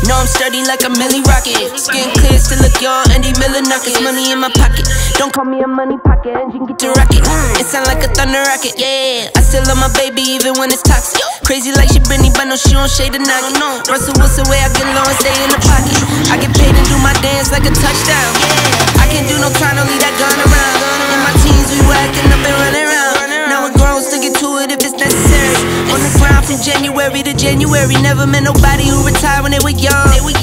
know I'm sturdy like a Millie Rocket. Skin clear, still look young, Andy Miller knockers. Money in my pocket, don't call me a money pocket. Engine get to rocket, it sound like a thunder rocket. Yeah, I still love my baby even when it's toxic. Crazy like she Britney, but no, she don't shade the noggin. Russell Wilson way I get low and stay in the pocket. I get paid and do my dance like a touchdown. I can't do no time, don't leave that gun around. In my teens we were acting up and running around. Now we're grown, still get to it if it's necessary. On the ground from January to January, never met nobody who retired when they were young.